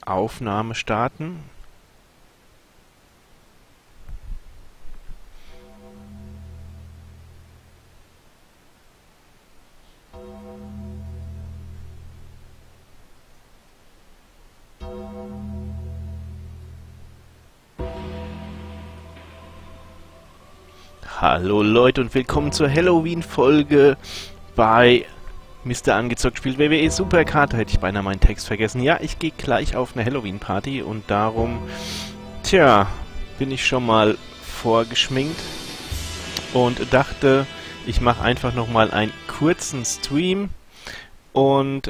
Aufnahme starten. Hallo Leute und willkommen zur Halloween-Folge bei Mr. Angezockt spielt WWE Superkarte. Hätte ich beinahe meinen Text vergessen. Ja, ich gehe gleich auf eine Halloween-Party und darum, bin ich schon mal vorgeschminkt und dachte, ich mache einfach nochmal einen kurzen Stream und,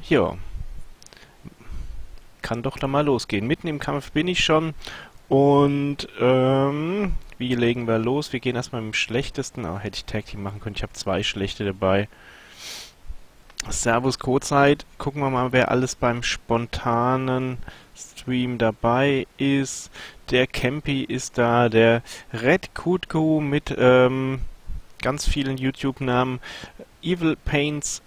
kann doch da mal losgehen. Mitten im Kampf bin ich schon und, wie legen wir los? Wir gehen erstmal mit dem schlechtesten. Oh, hätte ich Tag Team machen können. Ich habe zwei schlechte dabei. Servus Codezeit. Gucken wir mal, wer alles beim spontanen Stream dabei ist. Der Campy ist da. Der Red Kutku mit ganz vielen YouTube-Namen. Evil Paints.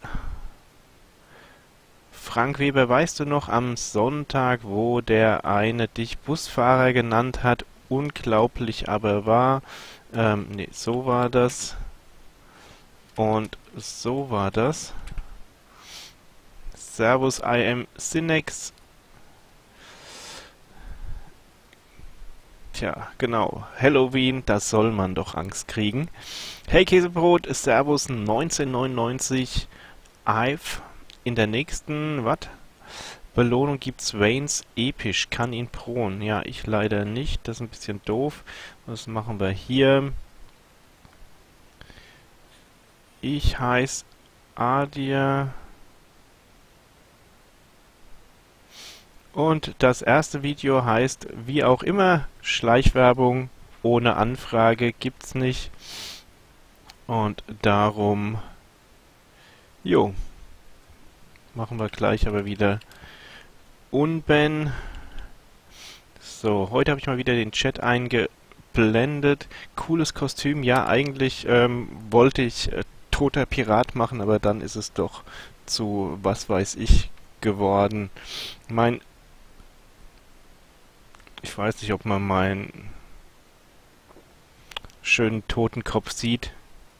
Frank Weber, weißt du noch am Sonntag, wo der eine dich Busfahrer genannt hat? Unglaublich aber wahr. Nee, so war das. Und so war das. Servus, I am Cinex. Tja, genau. Halloween, da soll man doch Angst kriegen. Hey Käsebrot, Servus 1999. I've in der nächsten, Belohnung gibt's Waynes episch, kann ihn proen. Ja, ich leider nicht, das ist ein bisschen doof. Was machen wir hier? Ich heiße Adia. Und das erste Video heißt, wie auch immer, Schleichwerbung ohne Anfrage gibt's nicht. Und darum, machen wir gleich aber wieder Unben. So, heute habe ich mal wieder den Chat eingeblendet. Cooles Kostüm. Ja, eigentlich wollte ich toter Pirat machen, aber dann ist es doch zu was weiß ich geworden. Ich weiß nicht, ob man meinen schönen Totenkopf sieht.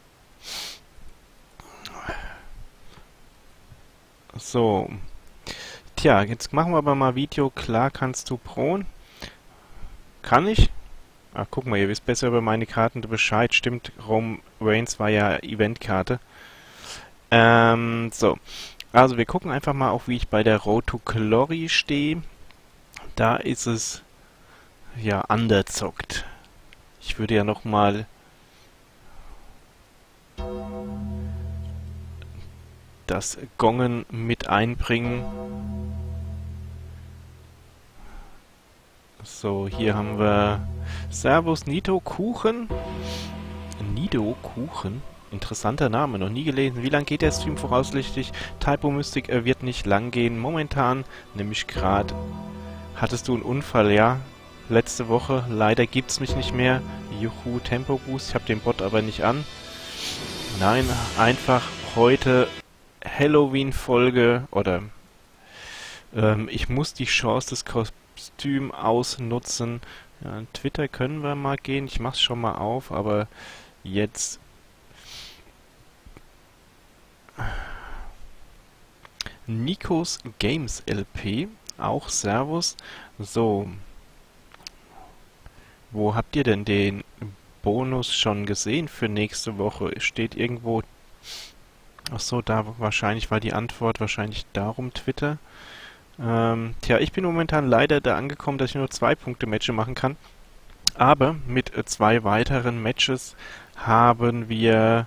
So. Tja, jetzt machen wir aber mal Video. Klar kannst du proen. Kann ich? Ach, guck mal, ihr wisst besser über meine Karten Bescheid. Stimmt, Rome Reigns war ja Eventkarte. So. Also wir gucken einfach mal auch, wie ich bei der Road to Glory stehe. Da ist es ja underzockt. Ich würde ja nochmal das Gongen mit einbringen. So, hier haben wir Servus Nido Kuchen. Nido Kuchen? Interessanter Name, noch nie gelesen. Wie lang geht der Stream voraussichtlich? Typo Mystic wird nicht lang gehen. Momentan, nämlich gerade, hattest du einen Unfall, ja? Letzte Woche. Leider gibt's mich nicht mehr. Juhu, Tempo Boost. Ich habe den Bot aber nicht an. Nein, einfach heute Halloween-Folge oder ich muss die Chance des Kostüm ausnutzen. Ja, an Twitter können wir mal gehen. Ich mach's schon mal auf, aber jetzt Nikos Games LP. Auch Servus. So. Wo habt ihr denn den Bonus schon gesehen für nächste Woche? Steht irgendwo... Achso, da wahrscheinlich war die Antwort wahrscheinlich darum Twitter. Ich bin momentan leider da angekommen, dass ich nur 2-Punkte-Matches machen kann. Aber mit 2 weiteren Matches haben wir...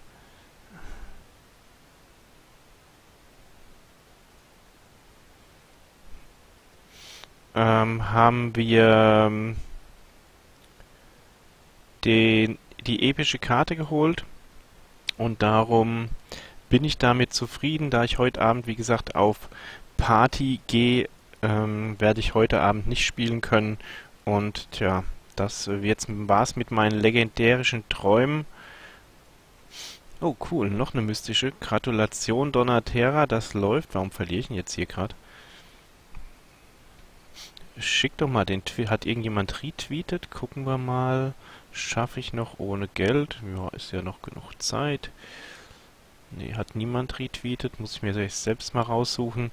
die epische Karte geholt und darum bin ich damit zufrieden, da ich heute Abend, wie gesagt, auf Party gehe, werde ich heute Abend nicht spielen können und das war's mit meinen legendärischen Träumen. Oh cool, noch eine mystische. Gratulation Donatera, das läuft. Warum verliere ich ihn jetzt hier gerade? Schick doch mal den Tweet. Hat irgendjemand retweetet? Gucken wir mal. Schaffe ich noch ohne Geld? Ja, ist ja noch genug Zeit. Nee, hat niemand retweetet. Muss ich mir selbst mal raussuchen.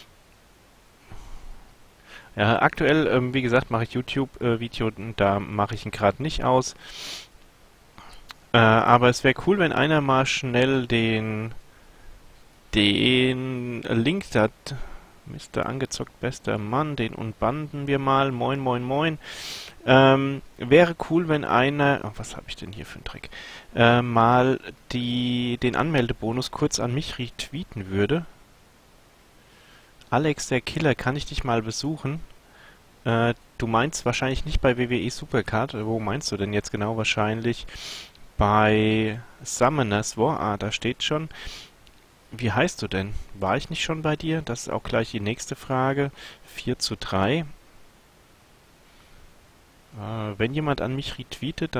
Ja, aktuell, wie gesagt, mache ich YouTube-Video und da mache ich ihn gerade nicht aus. Aber es wäre cool, wenn einer mal schnell den Link da... Mr. Angezockt, bester Mann, den unbanden wir mal. Moin, moin, moin. Wäre cool, wenn einer... Oh, was habe ich denn hier für einen Dreck? Mal den Anmeldebonus kurz an mich retweeten würde. Alex, der Killer, kann ich dich mal besuchen? Du meinst wahrscheinlich nicht bei WWE Supercard. Wo meinst du denn jetzt genau? Wahrscheinlich bei Summoners War. Ah, da steht schon. Wie heißt du denn? War ich nicht schon bei dir? Das ist auch gleich die nächste Frage. 4:3. Wenn jemand an mich retweetet,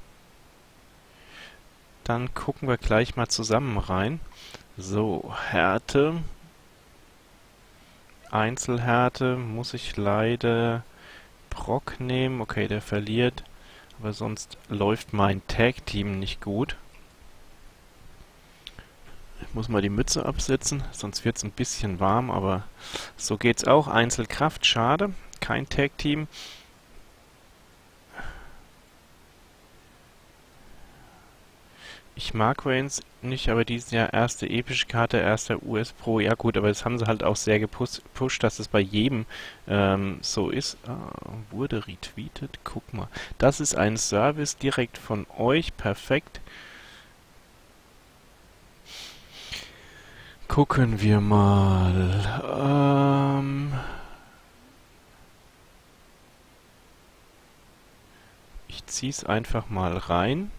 dann gucken wir gleich mal zusammen rein. So, Härte. Einzelhärte muss ich leider Brock nehmen. Okay, der verliert. Aber sonst läuft mein Tag-Team nicht gut. Ich muss mal die Mütze absetzen, sonst wird es ein bisschen warm, aber so geht's auch. Einzelkraft, schade. Kein Tag-Team. Ich mag Reigns nicht, aber dieses Jahr erste epische Karte, erster US Pro. Ja gut, aber das haben sie halt auch sehr gepusht, dass es bei jedem so ist. Wurde retweetet. Guck mal. Das ist ein Service direkt von euch. Perfekt. Gucken wir mal. Ich zieh's einfach mal rein.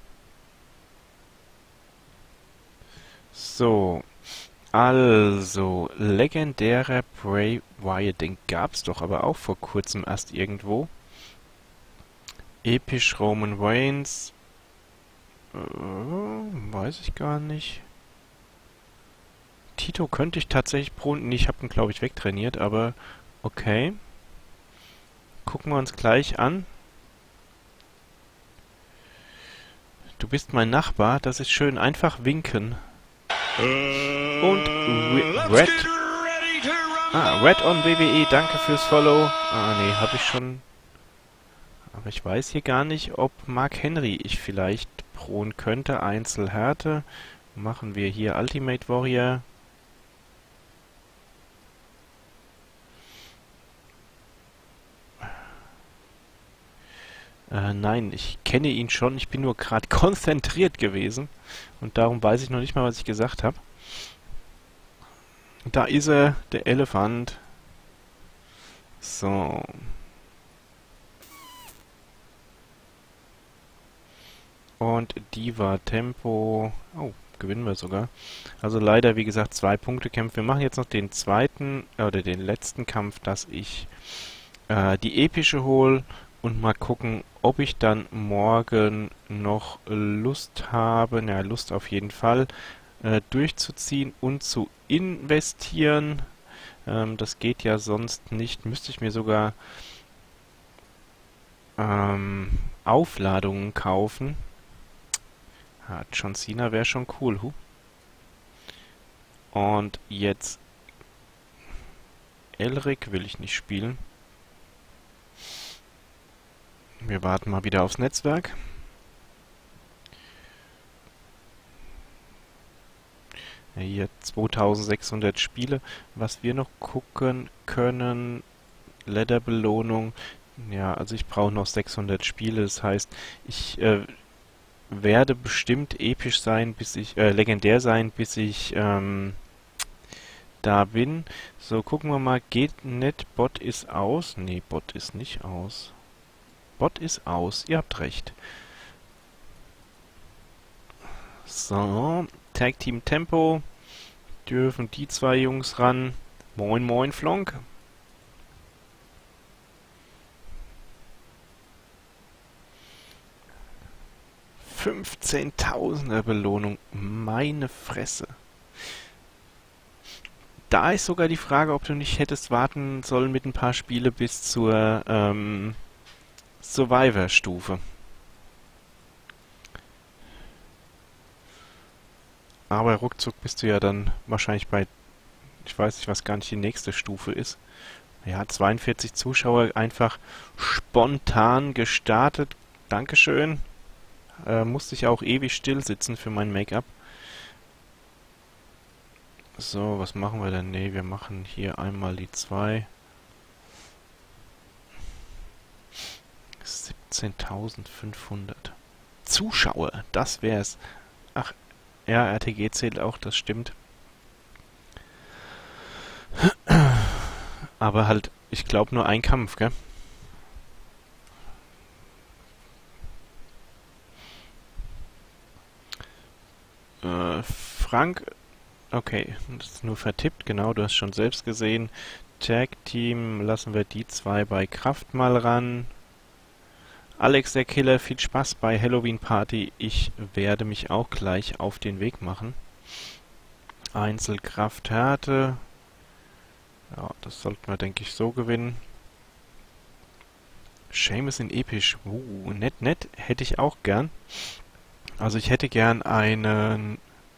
So, also, legendärer Bray Wyatt, den gab's doch aber auch vor kurzem erst irgendwo. Episch Roman Reigns, weiß ich gar nicht. Tito könnte ich tatsächlich nee, ich habe ihn glaube ich wegtrainiert, aber okay. Gucken wir uns gleich an. Du bist mein Nachbar, das ist schön, einfach winken. Und Red. Red on WWE, danke fürs Follow. Nee, habe ich schon. Aber ich weiß hier gar nicht, ob Mark Henry ich vielleicht proen könnte. Einzelhärte. Machen wir hier Ultimate Warrior. Nein, ich kenne ihn schon. Ich bin nur gerade konzentriert gewesen. Und darum weiß ich noch nicht mal, was ich gesagt habe. Da ist er, der Elefant. So. Und Diva Tempo. Oh, gewinnen wir sogar. Also leider, wie gesagt, 2 Punkte-Kämpfe. Wir machen jetzt noch den zweiten, oder den letzten Kampf, dass ich die epische hole. Und mal gucken, ob ich dann morgen noch Lust habe, na Lust auf jeden Fall, durchzuziehen und zu investieren. Das geht ja sonst nicht. Müsste ich mir sogar Aufladungen kaufen. John Cena wäre schon cool. Und jetzt Elric will ich nicht spielen. Wir warten mal wieder aufs Netzwerk. Hier 2600 Spiele. Was wir noch gucken können, Leather-Belohnung. Ja, also ich brauche noch 600 Spiele. Das heißt, ich werde bestimmt episch sein, bis ich, legendär sein, bis ich da bin. So, gucken wir mal. Geht nicht. Bot ist aus. Nee, Bot ist nicht aus. Bot ist aus. Ihr habt recht. So, Tag Team Tempo. Dürfen die 2 Jungs ran. Moin, moin, Flonk. $15.000er Belohnung. Meine Fresse. da ist sogar die Frage, ob du nicht hättest warten sollen mit ein paar Spiele bis zur Survivor-Stufe. Aber ruckzuck bist du ja dann wahrscheinlich bei, ich weiß nicht, was gar nicht die nächste Stufe ist. Ja, 42 Zuschauer einfach spontan gestartet. Dankeschön. Musste ich auch ewig still sitzen für mein Make-up. So, was machen wir denn? Ne, wir machen hier einmal die 2. 17.500 Zuschauer, das wär's. Ach, ja, RTG zählt auch, das stimmt. Aber halt, ich glaube nur ein Kampf, gell? Frank, okay, das ist nur vertippt, genau, du hast schon selbst gesehen. Tag Team, lassen wir die 2 bei Kraft mal ran. Alex der Killer, viel Spaß bei Halloween Party. Ich werde mich auch gleich auf den Weg machen. Einzelkraft Härte. Ja, das sollten wir, denke ich, so gewinnen. Seamus in episch. Nett. Hätte ich auch gern. Also ich hätte gern einen...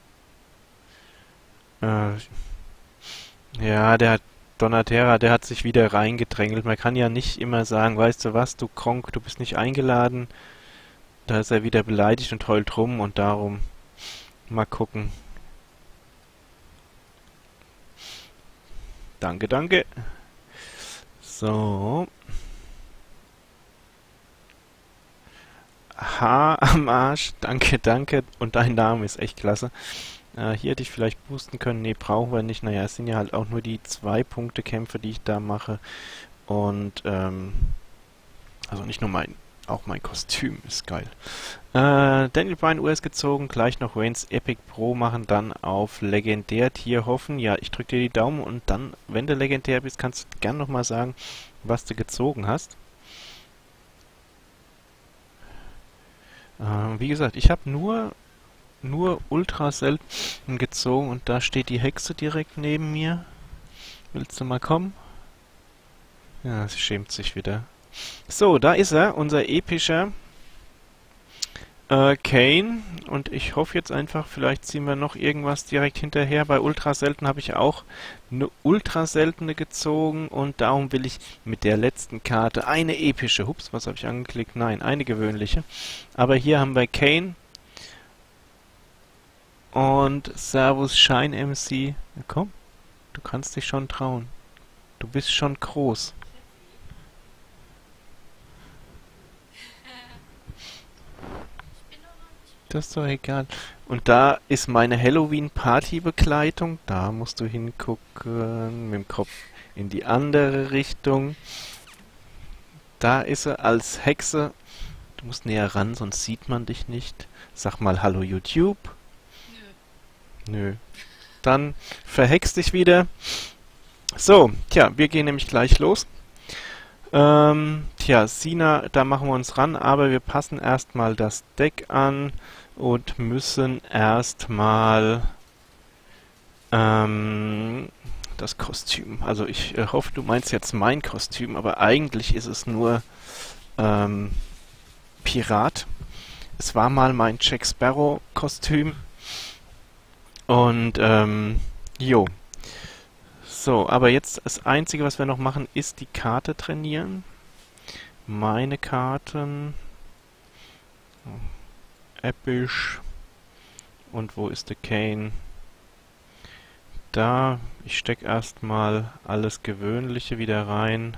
ja, der hat Donatera, der hat sich wieder reingedrängelt. Man kann ja nicht immer sagen, weißt du was, du Kronk, du bist nicht eingeladen. Da ist er wieder beleidigt und heult rum und darum mal gucken. Danke. So. Haar am Arsch. Danke. Und dein Name ist echt klasse. Hier hätte ich vielleicht boosten können. Ne, brauchen wir nicht. Naja, es sind ja halt auch nur die 2-Punkte-Kämpfe, die ich da mache. Und, also nicht nur auch mein Kostüm ist geil. Daniel Bryan US gezogen, gleich noch Waynes Epic Pro machen, dann auf Legendär-Tier hoffen. Ja, ich drücke dir die Daumen und dann, wenn du legendär bist, kannst du gern nochmal sagen, was du gezogen hast. Wie gesagt, ich habe nur ultra selten gezogen und da steht die Hexe direkt neben mir. Willst du mal kommen? Ja, sie schämt sich wieder. So, da ist er, unser epischer Kane. Und ich hoffe jetzt einfach, vielleicht ziehen wir noch irgendwas direkt hinterher. Bei ultra selten habe ich auch eine ultra seltene gezogen und darum will ich mit der letzten Karte eine epische. Hups, was habe ich angeklickt? Nein, eine gewöhnliche. Aber hier haben wir Kane. Und Servus Shine MC. Ja, komm, du kannst dich schon trauen. Du bist schon groß. Das ist doch egal. Und da ist meine Halloween-Party-Begleitung. Da musst du hingucken, mit dem Kopf in die andere Richtung. Da ist sie als Hexe. Du musst näher ran, sonst sieht man dich nicht. Sag mal Hallo YouTube. Nö. Dann verhext dich wieder. So, tja, wir gehen nämlich gleich los. Tja, Sina, da machen wir uns ran, aber wir passen erstmal das Deck an und müssen erstmal das Kostüm. Also ich hoffe, du meinst jetzt mein Kostüm, aber eigentlich ist es nur Pirat. Es war mal mein Jack Sparrow Kostüm. Und jo. So, aber jetzt das Einzige, was wir noch machen, ist die Karte trainieren. Meine Karten. Episch. Und wo ist der Kane? Da. Ich stecke erstmal alles Gewöhnliche wieder rein.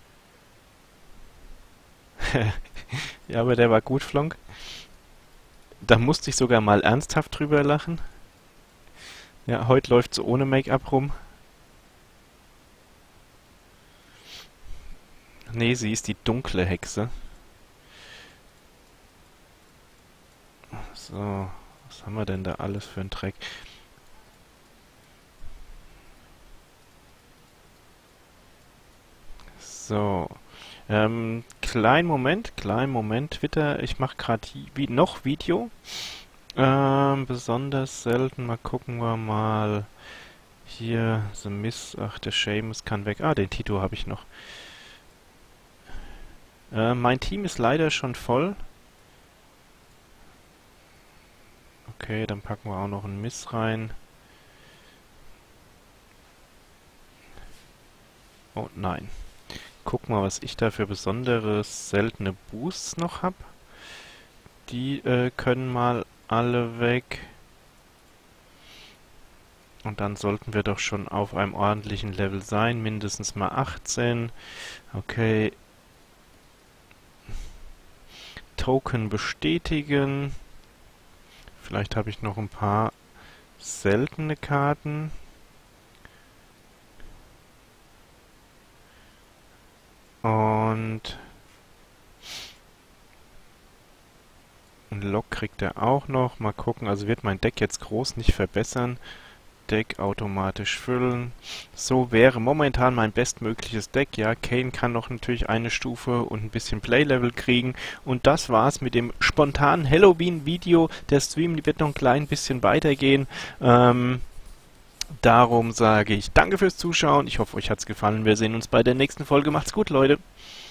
Ja, aber der war gut, Flonk. Da musste ich sogar mal ernsthaft drüber lachen. Ja, heute läuft sie ohne Make-up rum. Nee, sie ist die dunkle Hexe. So, was haben wir denn da alles für einen Dreck? So, kleinen Moment, Twitter, ich mache gerade noch Video. Besonders selten, mal gucken wir mal. Hier, The Miss, ach, der Seamus kann weg. Ah, den Tito habe ich noch. Mein Team ist leider schon voll. Okay, dann packen wir auch noch einen Miss rein. Oh nein. Guck mal, was ich da für besonderes seltene Boosts noch habe. Die können mal alle weg. Und dann sollten wir doch schon auf einem ordentlichen Level sein. Mindestens mal 18. Okay. Token bestätigen. Vielleicht habe ich noch ein paar seltene Karten. Und ein Lock kriegt er auch noch. Mal gucken, also wird mein Deck jetzt groß nicht verbessern. Deck automatisch füllen. So wäre momentan mein bestmögliches Deck. Ja, Kane kann noch natürlich eine Stufe und ein bisschen Playlevel kriegen. Und das war's mit dem spontanen Halloween-Video. Der Stream wird noch ein klein bisschen weitergehen. Darum sage ich danke fürs Zuschauen. Ich hoffe, euch hat's gefallen. Wir sehen uns bei der nächsten Folge. Macht's gut, Leute.